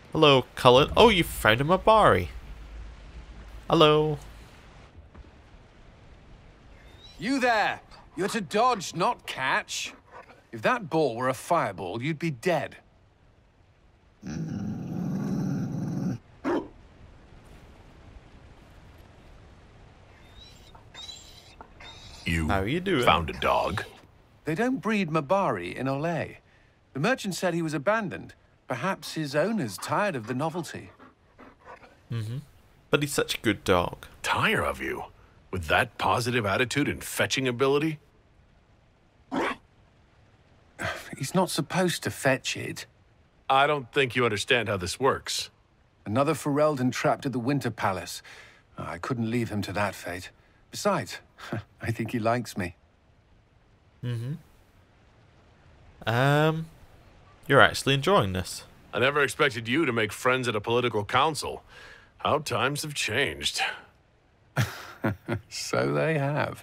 Hello, Cullen. Oh, you found a Mabari. Hello. You there! You're to dodge, not catch. If that ball were a fireball, you'd be dead. How are you doing? Found a dog. They don't breed Mabari in Olay. The merchant said he was abandoned. Perhaps his owner's tired of the novelty. But he's such a good dog. Tire of you? With that positive attitude and fetching ability? He's not supposed to fetch it. I don't think you understand how this works. Another Ferelden trapped at the Winter Palace. I couldn't leave him to that fate. Besides, I think he likes me. You're actually enjoying this. I never expected you to make friends at a political council. How times have changed. So they have.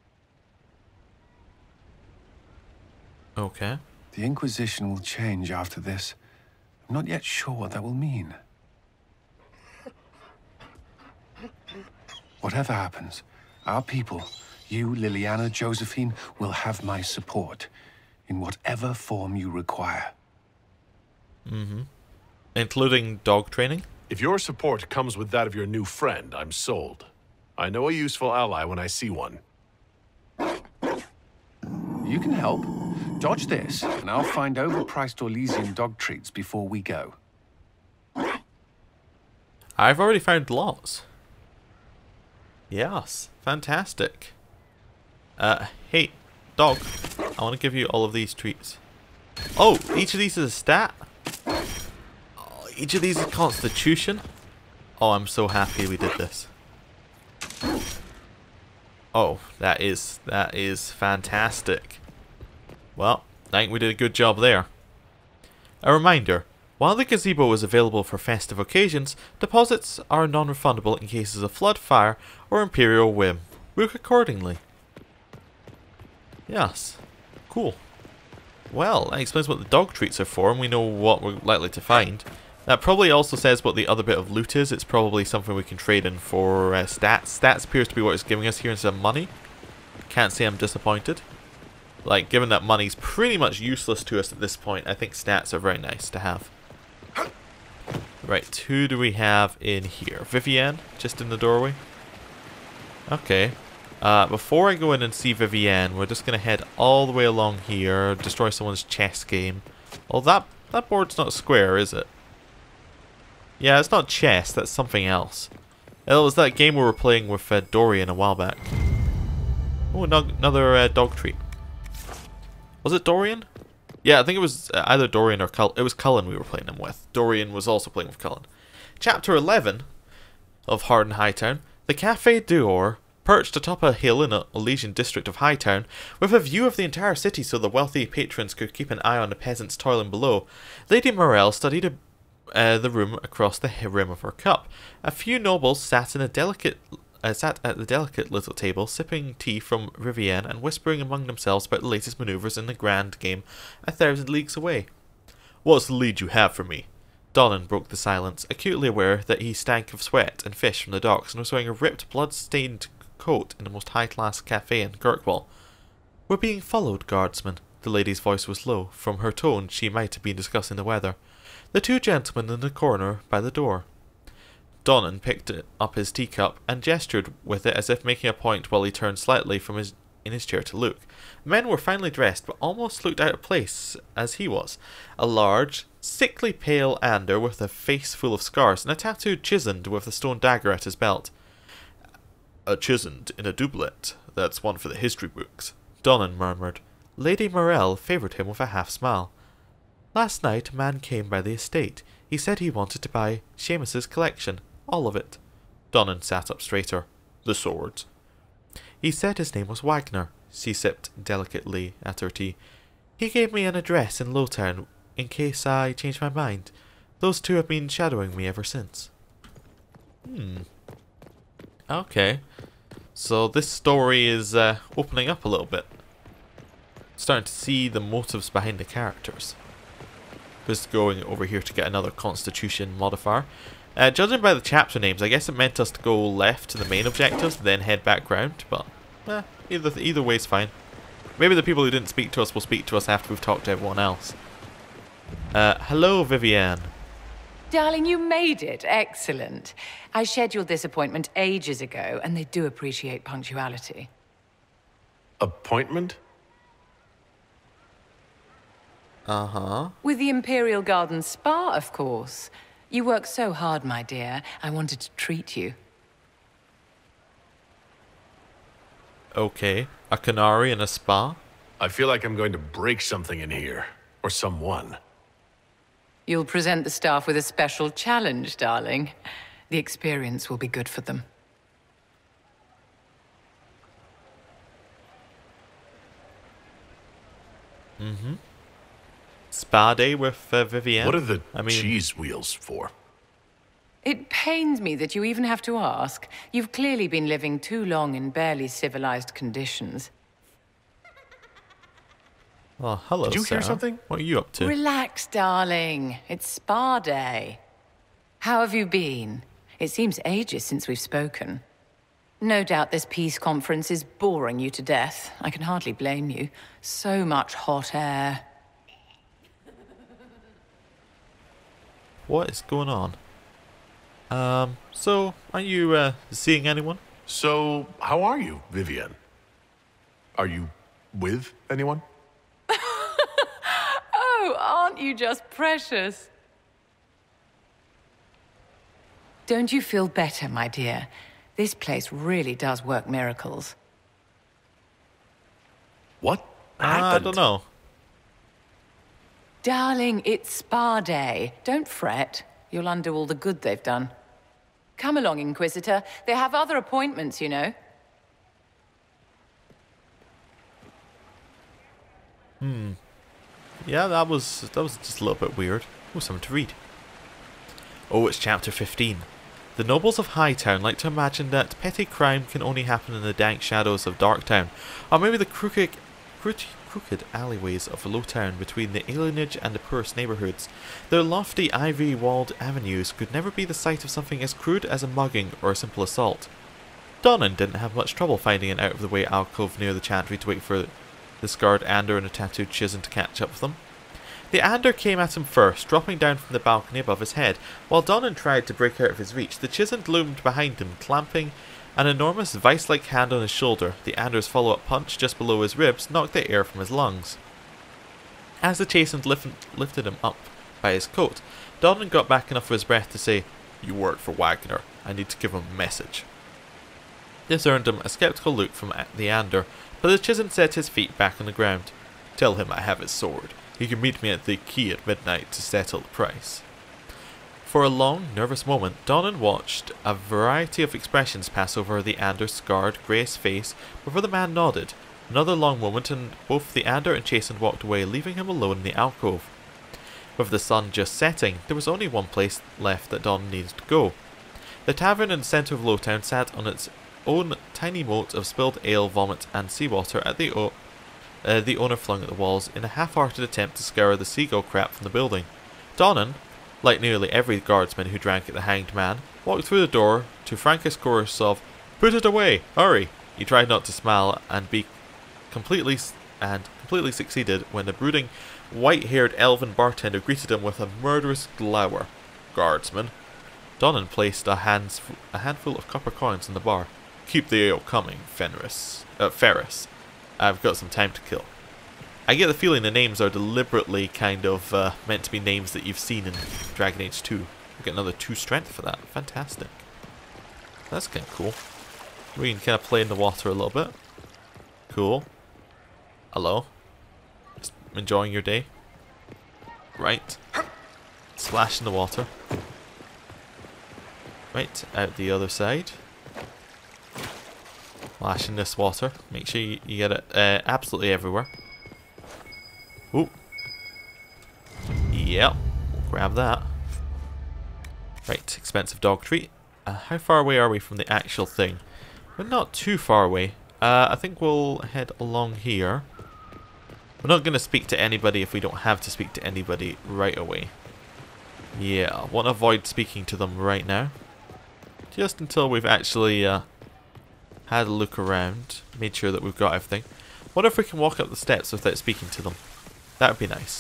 Okay. The Inquisition will change after this. I'm not yet sure what that will mean. Whatever happens, our people, you, Liliana, Josephine, will have my support in whatever form you require. Including dog training? If your support comes with that of your new friend, I'm sold. I know a useful ally when I see one. You can help. Dodge this, and I'll find overpriced Orlesian dog treats before we go. I've already found lots. Yes, fantastic. Hey, dog, I want to give you all of these treats. Oh, each of these is a stat? Oh, each of these is constitution? Oh, I'm so happy we did this. Oh, that is fantastic. Well, I think we did a good job there. A reminder, while the gazebo is available for festive occasions, deposits are non-refundable in cases of flood, fire, or imperial whim. Book accordingly. Yes. Cool. Well, that explains what the dog treats are for, and we know what we're likely to find. That probably also says what the other bit of loot is. It's probably something we can trade in for stats. Stats appears to be what it's giving us here instead of money. Can't say I'm disappointed. Like, given that money's pretty much useless to us at this point, I think stats are very nice to have. Right, who do we have in here? Vivienne, just in the doorway. Okay. Before I go in and see Vivienne, we're just going to head all the way along here, destroy someone's chess game. Oh, that board's not square, is it? Yeah, it's not chess, that's something else. It was that game we were playing with Dorian a while back. Oh, another dog treat. Was it Dorian? Yeah, I think it was either Dorian or Cullen. It was Cullen we were playing them with. Dorian was also playing with Cullen. Chapter 11 of Harden Hightown. The Café d'Or, perched atop a hill in a Elysian district of Hightown, with a view of the entire city so the wealthy patrons could keep an eye on the peasants toiling below. Lady Morel studied the room across the rim of her cup. A few nobles sat at the delicate little table, sipping tea from Vivienne and whispering among themselves about the latest manoeuvres in the grand game 1,000 leagues away. "What's the lead you have for me?" Donnan broke the silence, acutely aware that he stank of sweat and fish from the docks and was wearing a ripped, blood-stained coat in the most high-class cafe in Kirkwall. "We're being followed, guardsman." The lady's voice was low. From her tone, she might have been discussing the weather. "The two gentlemen in the corner by the door." Donnan picked up his teacup and gestured with it as if making a point while he turned slightly from in his chair to look. Men were finely dressed but almost looked out of place as he was. A large, sickly pale Ander with a face full of scars and a tattooed Chisand with a stone dagger at his belt. "A Chisand in a doublet. That's one for the history books," Donnan murmured. Lady Morel favoured him with a half-smile. "Last night a man came by the estate. He said he wanted to buy Seamus's collection. All of it." Donnan sat up straighter. "The swords?" "He said his name was Wagner." She sipped delicately at her tea. "He gave me an address in Lowtown in case I changed my mind. Those two have been shadowing me ever since." Okay. So this story is opening up a little bit. Starting to see the motives behind the characters. Just going over here to get another Constitution modifier. Judging by the chapter names, I guess it meant us to go left to the main objectives, then head back round, but either way's fine. Maybe the people who didn't speak to us will speak to us after we've talked to everyone else. Hello, Vivienne. Darling, you made it. Excellent. I scheduled this appointment ages ago, and they do appreciate punctuality. Appointment? Uh-huh. With the Imperial Garden Spa, of course. You work so hard, my dear. I wanted to treat you. Okay. A canary in a spa? I feel like I'm going to break something in here. Or someone. You'll present the staff with a special challenge, darling. The experience will be good for them. Mm-hmm. Spa day with Vivienne? What are the I mean, cheese wheels for? It pains me that you even have to ask. You've clearly been living too long in barely civilized conditions. Oh, hello, Did you hear Sarah. something? What are you up to? Relax, darling. It's spa day. How have you been? It seems ages since we've spoken. No doubt this peace conference is boring you to death. I can hardly blame you. So much hot air. What is going on? So, are you, seeing anyone? So, how are you, Vivienne? Are you with anyone? Oh, aren't you just precious? Don't you feel better, my dear? This place really does work miracles. What I happened? don't know. Darling, it's spa day. Don't fret. You'll undo all the good they've done. Come along, Inquisitor. They have other appointments, you know. Yeah, that was just a little bit weird. Oh, something to read. Oh, it's chapter 15. The nobles of Hightown like to imagine that petty crime can only happen in the dank shadows of Darktown, or maybe the crooked alleyways of Lowtown between the alienage and the poorest neighbourhoods. Their lofty ivy-walled avenues could never be the site of something as crude as a mugging or a simple assault. Donnan didn't have much trouble finding an out-of-the-way alcove near the chantry to wait for the scarred Ander and a tattooed Chizen to catch up with them. The Ander came at him first, dropping down from the balcony above his head. While Donnan tried to break out of his reach, the Chizen loomed behind him, clamping an enormous vice-like hand on his shoulder. The Ander's follow-up punch just below his ribs knocked the air from his lungs. As the Chizen lifted him up by his coat, Donnan got back enough of his breath to say, "You work for Wagner. I need to give him a message." This earned him a skeptical look from the Ander, but the Chizen set his feet back on the ground. "Tell him I have his sword. He can meet me at the quay at midnight to settle the price." For a long, nervous moment, Donnan watched a variety of expressions pass over the Ander's scarred, greyish face before the man nodded. Another long moment, and both the Ander and Chasen walked away, leaving him alone in the alcove. With the sun just setting, there was only one place left that Donnan needed to go. The tavern in the centre of Lowtown sat on its own tiny moat of spilled ale, vomit, and seawater at the owner flung at the walls in a half-hearted attempt to scour the seagull crap from the building. Donnan, like nearly every guardsman who drank at the Hanged Man, walked through the door to Frankus' chorus of "Put it away! Hurry!" He tried not to smile and completely succeeded when the brooding, white-haired elven bartender greeted him with a murderous glower. "Guardsman." Donnan placed a handful of copper coins on the bar. "Keep the ale coming, Ferris. I've got some time to kill." I get the feeling the names are deliberately kind of meant to be names that you've seen in Dragon Age 2. We get another 2 strength for that. Fantastic. That's kind of cool. We can kind of play in the water a little bit. Cool. Hello. Just enjoying your day. Right. Splash in the water. Right, out the other side. Splash in this water. Make sure you get it absolutely everywhere. Ooh. Yep. Grab that. Right, expensive dog treat. How far away are we from the actual thing? We're not too far away. I think we'll head along here. We're not going to speak to anybody if we don't have to speak to anybody right away. Yeah, I want to avoid speaking to them right now. Just until we've actually had a look around, made sure that we've got everything. What if we can walk up the steps without speaking to them? That would be nice.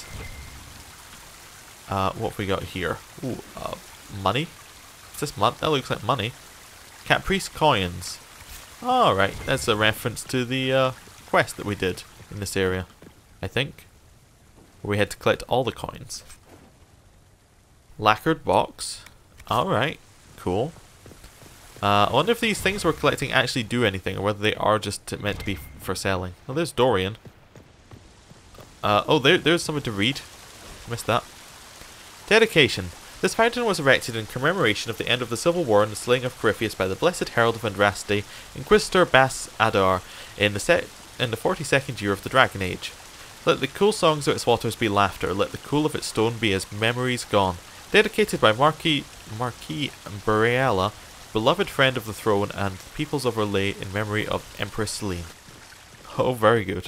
What have we got here? Ooh, money? Is this money? That looks like money. Caprice coins. Alright, that's a reference to the quest that we did in this area, I think. Where we had to collect all the coins. Lacquered box. Alright, cool. I wonder if these things we're collecting actually do anything, or whether they are just meant to be for selling. Oh, there's Dorian. Oh, there's something to read. Missed that. Dedication. This fountain was erected in commemoration of the end of the civil war and the slaying of Corypheus by the Blessed Herald of Andraste, Inquisitor Bas Adar, in the 42nd year of the Dragon Age. Let the cool songs of its waters be laughter, let the cool of its stone be as memories gone. Dedicated by Marquis Briella, beloved friend of the throne and the peoples of Orlais, in memory of Empress Celine. Oh, very good.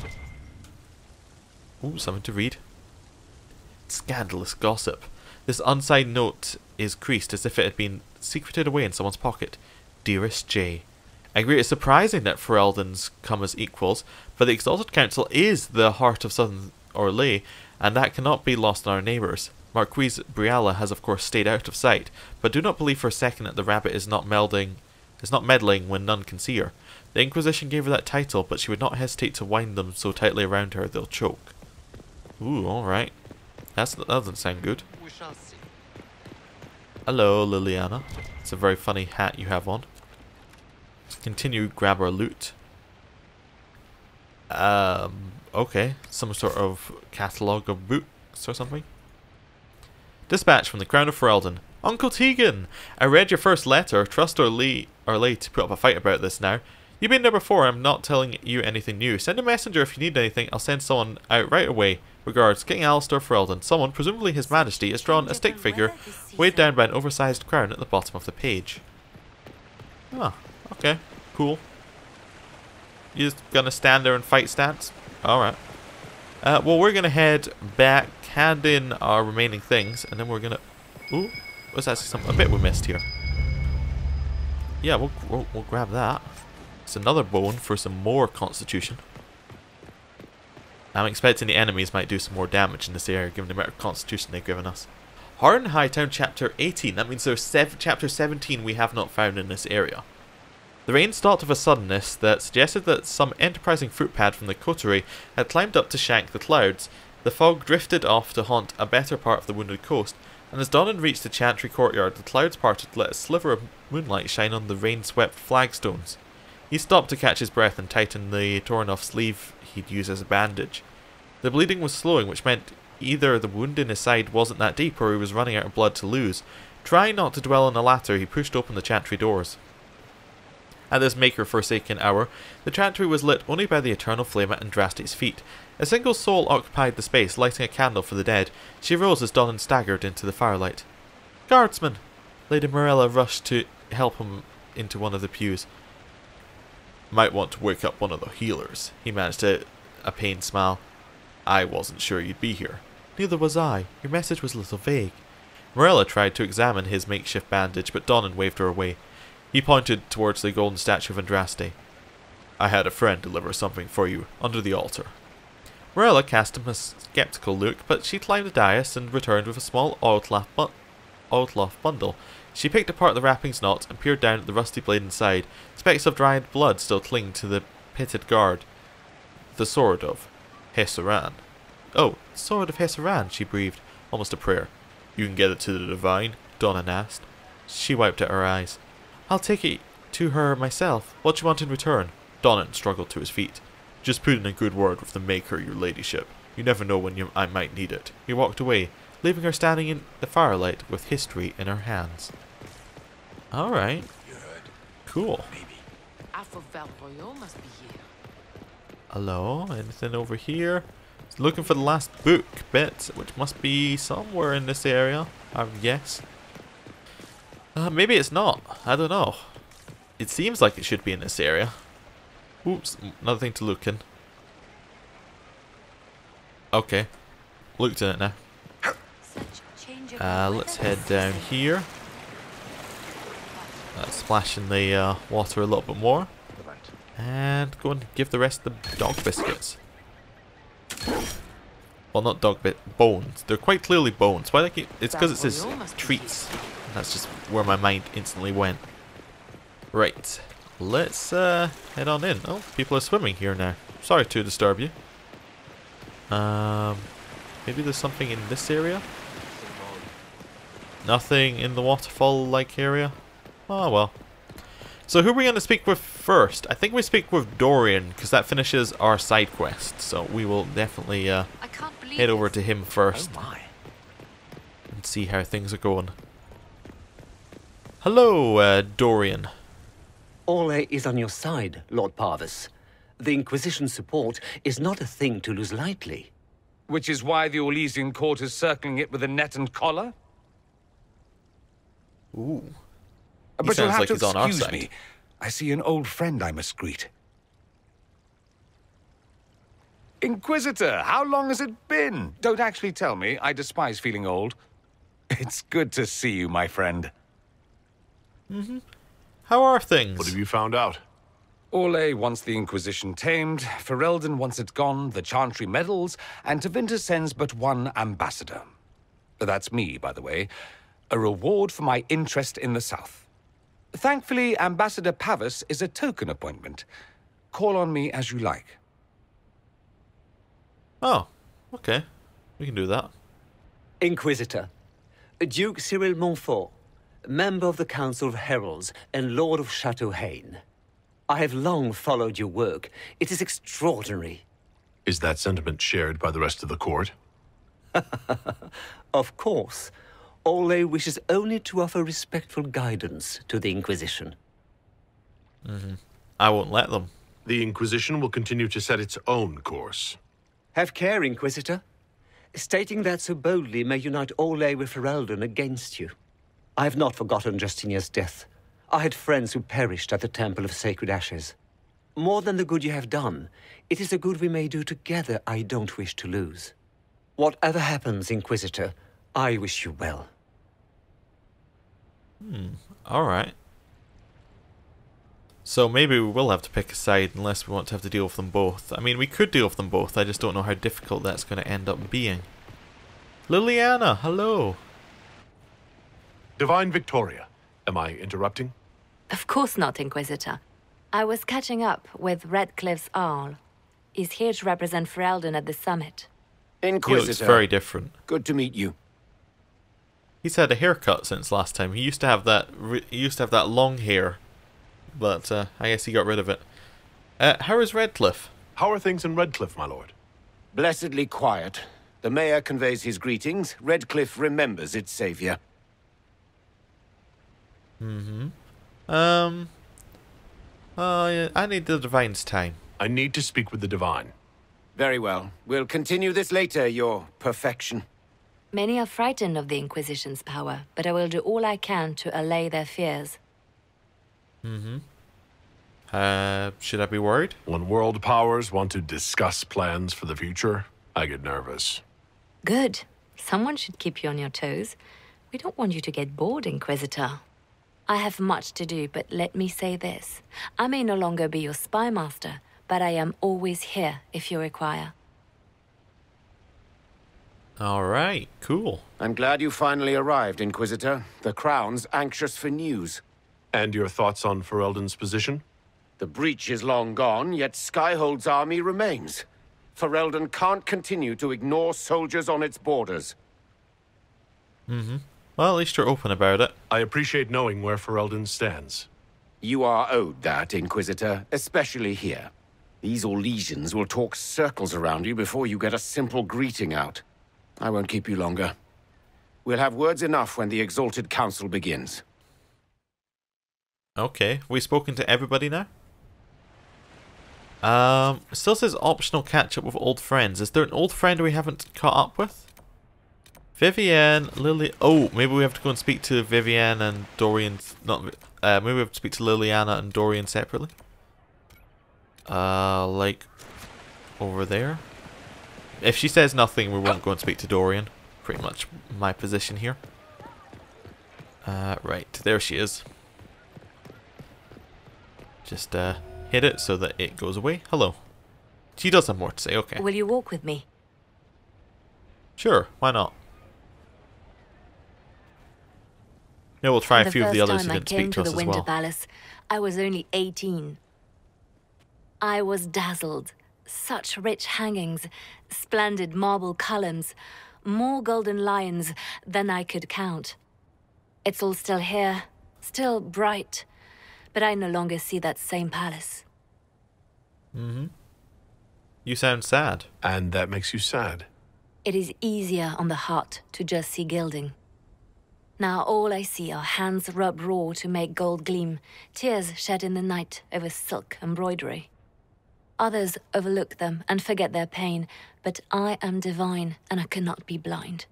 Ooh, something to read. Scandalous gossip. This unsigned note is creased as if it had been secreted away in someone's pocket. Dearest Jay, I agree it's surprising that Ferelden's come as equals, but the Exalted Council is the heart of Southern Orlais, and that cannot be lost on our neighbours. Marquise Briella has of course stayed out of sight, but do not believe for a second that the rabbit is not meddling when none can see her. The Inquisition gave her that title, but she would not hesitate to wind them so tightly around her they'll choke. Ooh, alright. That doesn't sound good. We shall see. Hello, Liliana. It's a very funny hat you have on. Let's continue, grab our loot. Okay. Some sort of catalogue of books or something. Dispatch from the Crown of Ferelden. Uncle Tegan! I read your first letter. Trust Orlais to put up a fight about this now. You've been there before, I'm not telling you anything new. Send a messenger if you need anything, I'll send someone out right away. Regards, King Alistair Ferelden. Someone, presumably His Majesty, has drawn a stick figure weighed down by an oversized crown at the bottom of the page. Ah, okay, cool. You just gonna stand there and fight stance? Alright. Well, we're gonna head back, hand in our remaining things, and then we're gonna... Ooh, there's actually a bit we missed here. Yeah, we'll grab that. It's another bone for some more constitution. I'm expecting the enemies might do some more damage in this area, given the amount of constitution they've given us. Harden Hightown Chapter 18. That means there's Chapter 17 we have not found in this area. The rain stopped of a suddenness that suggested that some enterprising footpad from the coterie had climbed up to shank the clouds. The fog drifted off to haunt a better part of the wounded coast, and as Donnan reached the Chantry courtyard, the clouds parted to let a sliver of moonlight shine on the rain-swept flagstones. He stopped to catch his breath and tighten the torn-off sleeve he'd used as a bandage. The bleeding was slowing, which meant either the wound in his side wasn't that deep or he was running out of blood to lose. Trying not to dwell on the latter, he pushed open the Chantry doors. At this maker-forsaken hour, the Chantry was lit only by the eternal flame at Andraste's feet. A single soul occupied the space, lighting a candle for the dead. She rose as Donnan staggered into the firelight. Guardsman! Lady Morella rushed to help him into one of the pews. Might want to wake up one of the healers. He managed a pained smile. I wasn't sure you'd be here. Neither was I. Your message was a little vague. Morella tried to examine his makeshift bandage, but Donnan waved her away. He pointed towards the golden statue of Andraste. I had a friend deliver something for you, under the altar. Morella cast him a skeptical look, but she climbed the dais and returned with a small oilcloth bundle. She picked apart the wrappings knot and peered down at the rusty blade inside. Specks of dried blood still clinging to the pitted guard. The sword of Hessaran. Oh, sword of Hessaran, she breathed, almost a prayer. You can get it to the Divine? Donnan asked. She wiped at her eyes. I'll take it to her myself. What do you want in return? Donnan struggled to his feet. Just put in a good word with the Maker, your ladyship. You never know when I might need it. He walked away, leaving her standing in the firelight with history in her hands. Alright. Cool. Must be here. Hello? Anything over here? Looking for the last book bit, which must be somewhere in this area, I would guess. Maybe it's not. I don't know. It seems like it should be in this area. Oops, another thing to look in. Okay. Looked at it now. Let's head down here. Splash in the water a little bit more. And go and give the rest the dog biscuits. Well, not bones. They're quite clearly bones. Why do I keep... It's because it says treats. That's just where my mind instantly went. Right. Let's head on in. Oh, people are swimming here now. Sorry to disturb you. Maybe there's something in this area? Nothing in the waterfall-like area? Oh, well. So who are we going to speak with first? I think we speak with Dorian, because that finishes our side quest. So we will definitely head over to him first. Oh my. And see how things are going. Hello, Dorian. Orlais is on your side, Lord Parvis. The Inquisition's support is not a thing to lose lightly. Which is why the Orlesian court is circling it with a net and collar? Ooh. But you'll sounds have like to he's on our excuse side. me. I see an old friend I must greet. Inquisitor, how long has it been? Don't actually tell me. I despise feeling old. It's good to see you, my friend. How are things? What have you found out? Orlais wants the Inquisition tamed, Ferelden wants it gone, the Chantry meddles, and Tevinter sends but one ambassador. That's me, by the way. A reward for my interest in the South. Thankfully, Ambassador Pavis is a token appointment. Call on me as you like. Oh, okay. We can do that. Inquisitor, Duke Cyril Montfort, member of the Council of Heralds and Lord of Chateau Haine. I have long followed your work. It is extraordinary. Is that sentiment shared by the rest of the court? Of course, Orlais wishes only to offer respectful guidance to the Inquisition. I won't let them. The Inquisition will continue to set its own course. Have care, Inquisitor. Stating that so boldly may unite Orlais with Ferelden against you. I have not forgotten Justinia's death. I had friends who perished at the Temple of Sacred Ashes. More than the good you have done, it is the good we may do together I don't wish to lose. Whatever happens, Inquisitor, I wish you well. Alright. So maybe we will have to pick a side unless we want to have to deal with them both. I mean, we could deal with them both, I just don't know how difficult that's going to end up being. Liliana, hello. Divine Victoria, am I interrupting? Of course not, Inquisitor. I was catching up with Redcliffe's Arl. He's here to represent Ferelden at the summit. He Inquisitor, looks very different. good to meet you. He's had a haircut since last time. He used to have that long hair, but I guess he got rid of it. How is Redcliffe? How are things in Redcliffe, my lord? Blessedly quiet. The mayor conveys his greetings. Redcliffe remembers its savior. I need the Divine's time. I need to speak with the Divine. Very well. We'll continue this later, your perfection. Many are frightened of the Inquisition's power, but I will do all I can to allay their fears. Should I be worried? When world powers want to discuss plans for the future, I get nervous. Good. Someone should keep you on your toes. We don't want you to get bored, Inquisitor. I have much to do, but let me say this. I may no longer be your spy master, but I am always here if you require. Alright, cool. I'm glad you finally arrived, Inquisitor. The Crown's anxious for news. And your thoughts on Ferelden's position? The breach is long gone, yet Skyhold's army remains. Ferelden can't continue to ignore soldiers on its borders. Well, at least you're open about it. I appreciate knowing where Ferelden stands. You are owed that, Inquisitor, especially here. These Orlesians will talk circles around you before you get a simple greeting out. I won't keep you longer. We'll have words enough when the Exalted Council begins. Okay, we spoken to everybody now? It still says optional catch up with old friends. Is there an old friend we haven't caught up with? Vivienne, Lily. Oh, maybe we have to go and speak to Vivienne and Dorian. Maybe we have to speak to Liliana and Dorian separately. Like over there. If she says nothing, we won't go and speak to Dorian. Pretty much my position here. Right, there she is. Just hit it so that it goes away. Hello. She does have more to say, okay. Will you walk with me? Sure, why not? Maybe we'll try a few of the others who didn't speak to us as the Winter well. Palace, I was only 18. I was dazzled. Such rich hangings, splendid marble columns, more golden lions than I could count. It's all still here, still bright, but I no longer see that same palace. Mm-hmm. You sound sad. And that makes you sad. It is easier on the heart to just see gilding. Now all I see are hands rubbed raw to make gold gleam, tears shed in the night over silk embroidery. Others overlook them and forget their pain, but I am divine and I cannot be blind.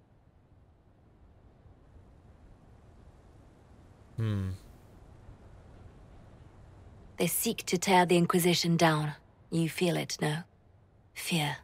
They seek to tear the Inquisition down. You feel it, no? Fear.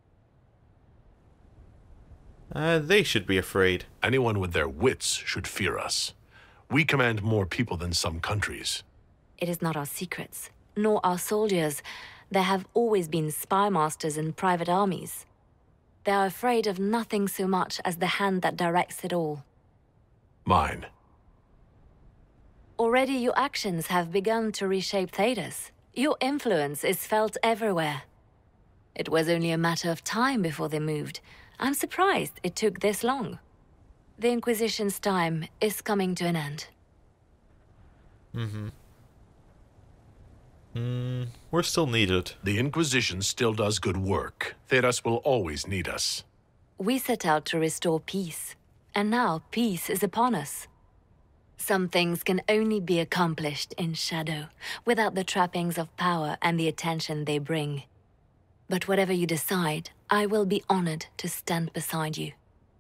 They should be afraid. Anyone with their wits should fear us. We command more people than some countries. It is not our secrets, nor our soldiers. There have always been spy masters and private armies. They are afraid of nothing so much as the hand that directs it all. Mine. Already your actions have begun to reshape Thedas. Your influence is felt everywhere. It was only a matter of time before they moved. I'm surprised it took this long. The Inquisition's time is coming to an end. We're still needed. The Inquisition still does good work. Thedas will always need us. We set out to restore peace, and now peace is upon us. Some things can only be accomplished in shadow, without the trappings of power and the attention they bring. But whatever you decide, I will be honored to stand beside you.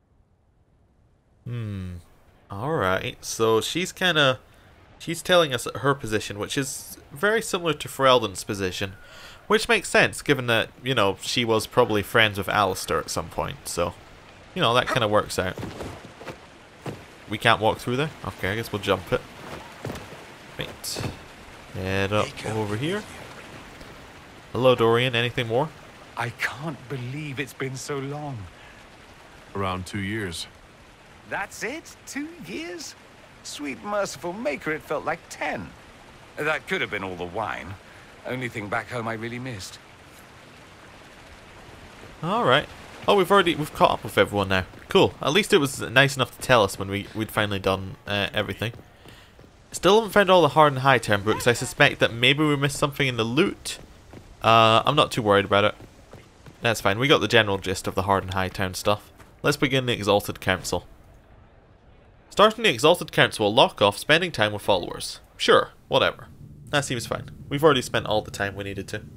Alright, so she's telling us her position, which is very similar to Ferelden's position, which makes sense given that, you know, she was probably friends with Alistair at some point, so, you know, that kind of works out. We can't walk through there? Okay, I guess we'll jump it. Right. Head up over here. Hello, Dorian. Anything more? I can't believe it's been so long. Around 2 years. That's it? 2 years? Sweet merciful maker, it felt like 10. That could have been all the wine. Only thing back home I really missed. Alright. Oh, we've caught up with everyone now. Cool. At least it was nice enough to tell us when we'd finally done everything. Still haven't found all the Hard and High Town books. I suspect that maybe we missed something in the loot. I'm not too worried about it. That's fine. We got the general gist of the Hard and High Town stuff. Let's begin the Exalted Council. Starting the Exalted Council will lock off spending time with followers. Sure, whatever. That seems fine. We've already spent all the time we needed to.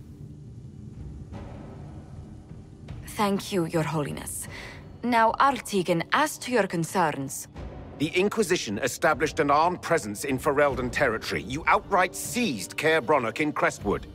Thank you, Your Holiness. Now, Artigan, as to your concerns... The Inquisition established an armed presence in Ferelden territory. You outright seized Caer Bronach in Crestwood.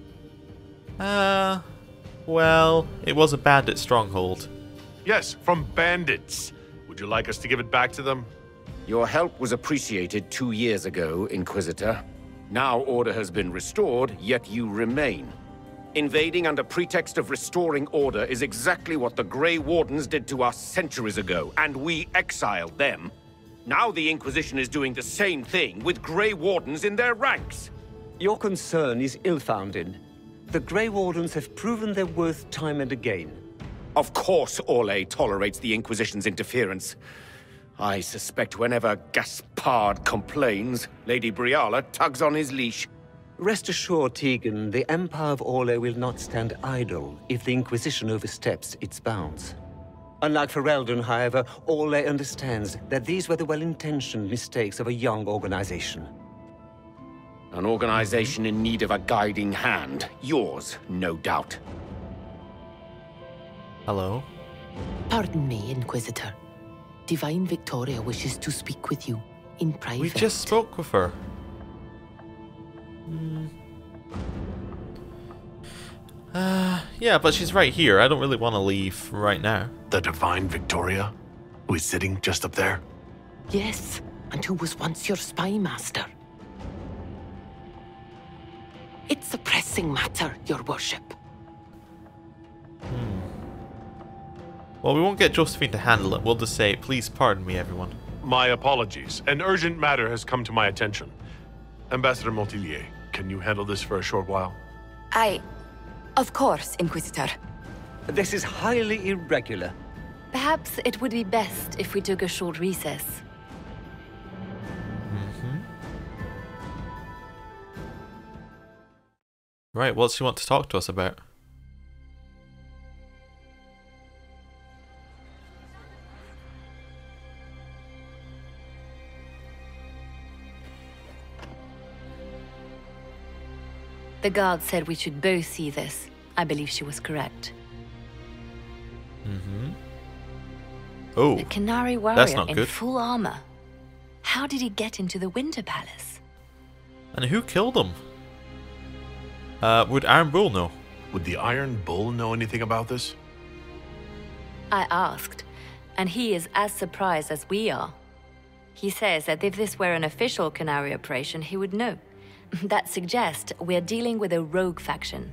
Well, it was a bandit stronghold. Yes, from bandits. Would you like us to give it back to them? Your help was appreciated 2 years ago, Inquisitor. Now order has been restored, yet you remain. Invading under pretext of restoring order is exactly what the Grey Wardens did to us centuries ago, and we exiled them. Now the Inquisition is doing the same thing with Grey Wardens in their ranks. Your concern is ill-founded. The Grey Wardens have proven their worth time and again. Of course Orlais tolerates the Inquisition's interference. I suspect whenever Gaspard complains, Lady Briala tugs on his leash. Rest assured, Tegan, the Empire of Orlais will not stand idle if the Inquisition oversteps its bounds. Unlike Ferelden, however, Orlais understands that these were the well-intentioned mistakes of a young organization. An organization in need of a guiding hand. Yours, no doubt. Hello? Pardon me, Inquisitor. Divine Victoria wishes to speak with you in private. We just spoke with her. Yeah, but she's right here. I don't really want to leave right now. The divine Victoria, who is sitting just up there? Yes, and who was once your spy master. It's a pressing matter, your worship. Well, we won't get Josephine to handle it. We'll just say, please pardon me, everyone. My apologies. An urgent matter has come to my attention. Ambassador Montilyet, can you handle this for a short while? Of course, Inquisitor. This is highly irregular. Perhaps it would be best if we took a short recess. Right, what's she want to talk to us about? The guard said we should both see this. I believe she was correct. Oh, A Qunari that's warrior not in good. full armor. How did he get into the Winter Palace? And who killed him? Would Iron Bull know? Would the Iron Bull know anything about this? I asked, and he is as surprised as we are. He says that if this were an official Qunari operation, he would know. That suggests we're dealing with a rogue faction.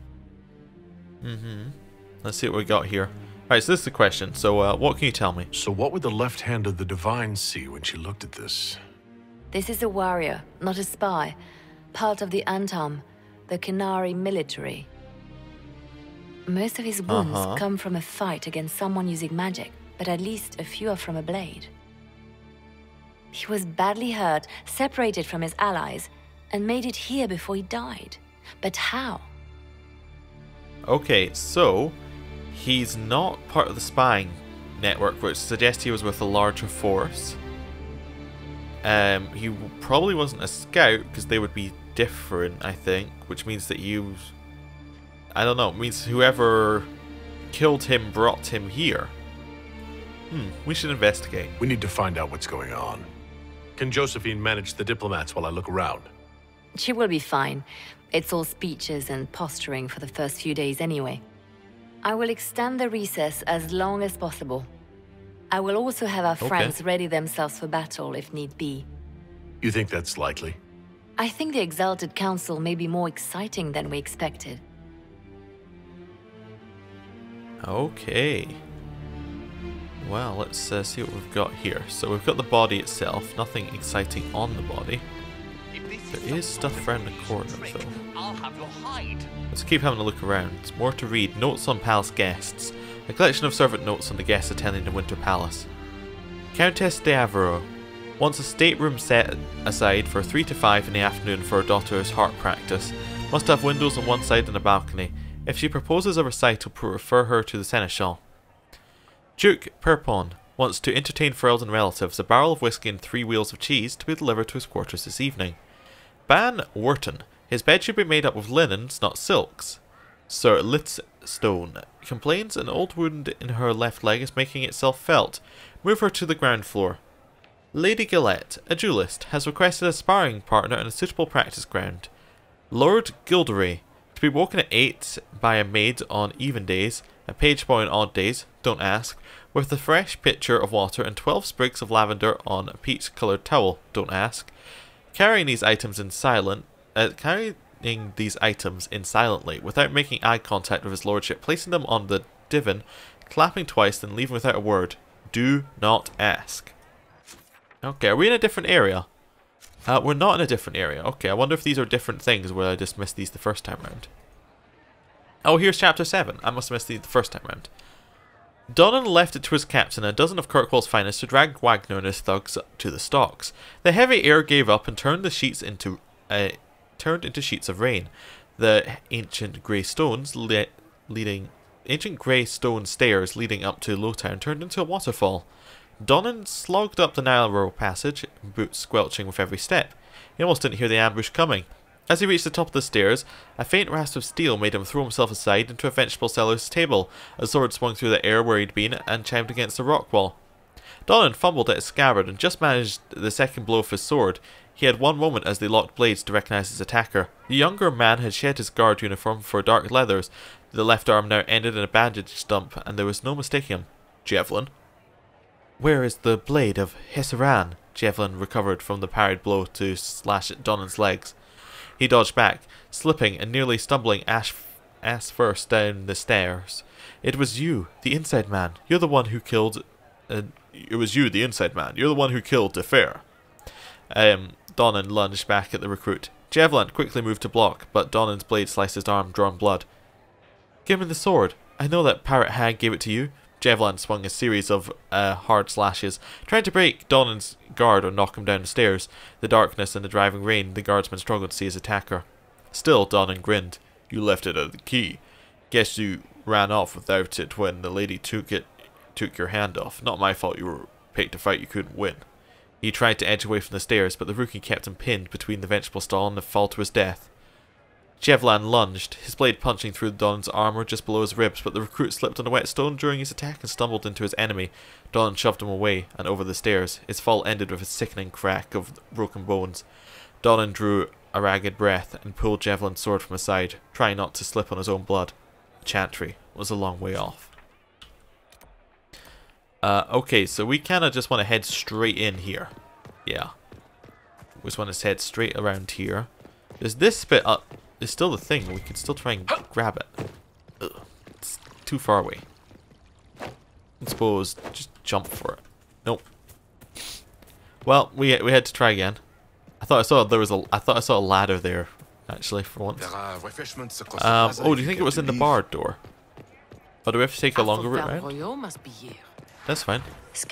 Let's see what we got here. Alright, so this is the question. So, what can you tell me? So what would the left hand of the Divine see when she looked at this? This is a warrior, not a spy. Part of the Antam, the Qunari military. Most of his wounds come from a fight against someone using magic, but at least a few are from a blade. He was badly hurt, separated from his allies, and made it here before he died. But how? Okay, so he's not part of the spying network, which suggests he was with a larger force. He probably wasn't a scout, because they would be different, I think, which means that I don't know, it means whoever killed him brought him here. We should investigate. We need to find out what's going on. Can Josephine manage the diplomats while I look around? She will be fine. It's all speeches and posturing for the first few days anyway. I will extend the recess as long as possible. I will also have our friends ready themselves for battle if need be. You think that's likely? I think the Exalted Council may be more exciting than we expected. Okay. Well, let's see what we've got here. So we've got the body itself. Nothing exciting on the body. There is stuff around the corner, though. Let's keep having a look around. It's more to read. Notes on palace guests. A collection of servant notes on the guests attending the Winter Palace. Countess d'Avaro wants a stateroom set aside for 3 to 5 in the afternoon for her daughter's harp practice. Must have windows on one side and a balcony. If she proposes a recital, refer her to the seneschal. Duke Perpon wants to entertain Ferelden relatives. A barrel of whiskey and 3 wheels of cheese to be delivered to his quarters this evening. Ban Wharton. His bed should be made up of linens, not silks. Sir Litstone complains an old wound in her left leg is making itself felt. Move her to the ground floor. Lady Gillette, a duelist, has requested a sparring partner and a suitable practice ground. Lord Gilderay, to be woken at 8 by a maid on even days, a page boy on odd days, don't ask, with a fresh pitcher of water and 12 sprigs of lavender on a peach-coloured towel, don't ask. Carrying these items silently, without making eye contact with his lordship, placing them on the divan, clapping twice, then leaving without a word. Do not ask. Okay, are we in a different area? We're not in a different area. Okay, I wonder if these are different things where I just missed these the first time round. Oh, here's chapter 7. I must have missed these the first time round. Donnan left it to his captain and a dozen of Kirkwall's finest to drag Wagner and his thugs to the stocks. The heavy air gave up and turned into sheets of rain. The ancient grey stone stairs leading up to Lowtown turned into a waterfall. Donnan slogged up the narrow passage, boots squelching with every step. He almost didn't hear the ambush coming. As he reached the top of the stairs, a faint rasp of steel made him throw himself aside into a vegetable seller's table. A sword swung through the air where he'd been and chimed against the rock wall. Donnan fumbled at his scabbard and just managed the second blow of his sword. He had one moment as they locked blades to recognize his attacker. The younger man had shed his guard uniform for dark leathers, The left arm now ended in a bandage stump, and there was no mistaking him. Javelin. Where is the blade of Hessaran? Javelin recovered from the parried blow to slash at Donan's legs. He dodged back, slipping and nearly stumbling ass first down the stairs. It was you, the inside man. You're the one who killed... it was you, the inside man. You're the one who killed Defer. Donan lunged back at the recruit. Javelin quickly moved to block, but Donan's blade sliced his arm, drawing blood. Give me the sword. I know that parrot hag gave it to you. Javelin swung a series of hard slashes, trying to break Donan's guard or knock him down the stairs. The darkness and the driving rain, the guardsman struggled to see his attacker. Still, Donan grinned. You left it at the key. Guess you ran off without it when the lady took your hand off. Not my fault you were picked to fight you couldn't win. He tried to edge away from the stairs, but the rookie kept him pinned between the vegetable stall and the fall to his death. Javelin lunged, his blade punching through Donan's armor just below his ribs, but the recruit slipped on a wet stone during his attack and stumbled into his enemy. Donan shoved him away and over the stairs. His fall ended with a sickening crack of broken bones. Donan drew a ragged breath and pulled Javelin's sword from his side, trying not to slip on his own blood. The chantry was a long way off. Okay, so we kind of just want to head straight in here. Yeah. We just want to head straight around here. There's this bit up. There's still the thing. We can still try and grab it. Ugh, it's too far away. I suppose just jump for it. Nope. Well, we had to try again. I thought I saw a ladder there, actually, for once. Oh, do you think it was in the barred door? Or do we have to take a longer route round? Must be here. That's fine.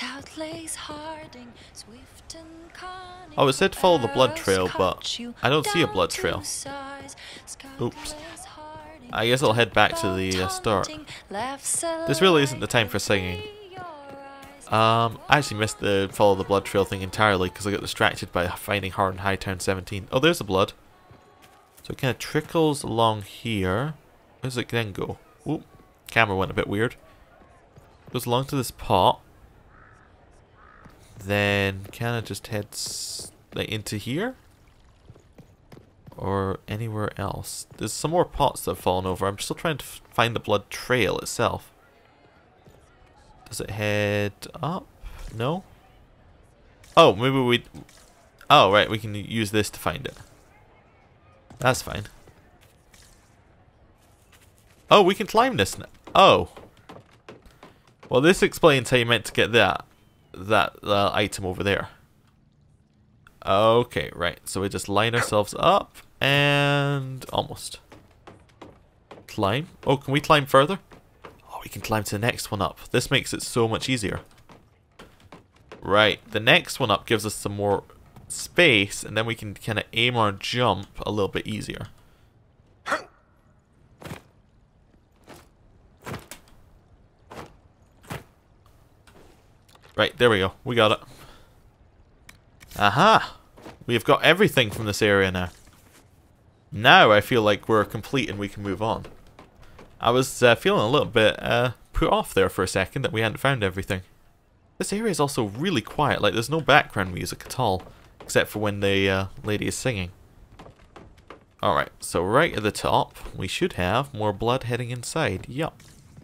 Oh, it said follow the blood trail, but I don't see a blood trail. Oops. I guess I'll head back to the start. This really isn't the time for singing. I actually missed the follow the blood trail thing entirely because I got distracted by finding Hard and Hightown 17. Oh, there's the blood. So it kind of trickles along here. Where does it then go? Oop. Camera went a bit weird. Goes along to this pot. Then kind of just heads like into here. Or anywhere else. There's some more pots that have fallen over. I'm still trying to find the blood trail itself. Does it head up? No? Oh, maybe we... Oh, right. We can use this to find it. That's fine. Oh, we can climb this now. Oh. Well, this explains how you meant to get that item over there. Okay, right. So we just line ourselves up and almost climb. Oh, can we climb further? Oh, we can climb to the next one up. This makes it so much easier. Right, the next one up gives us some more space, and then we can kind of aim our jump a little bit easier. Right, there we go. We got it. Aha! We've got everything from this area now. Now I feel like we're complete and we can move on. I was feeling a little bit put off there for a second that we hadn't found everything. This area is also really quiet, like there's no background music at all, except for when the lady is singing. Alright, so right at the top, we should have more blood heading inside. Yup.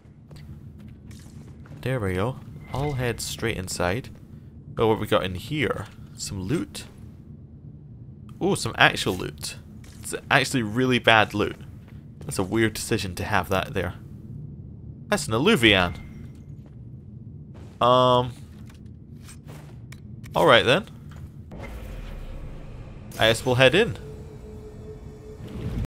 There we go. I'll head straight inside. Oh, what have we got in here? Some loot. Oh, some actual loot. It's actually really bad loot. That's a weird decision to have that there. That's an Alluvian. Alright then. I guess we'll head in.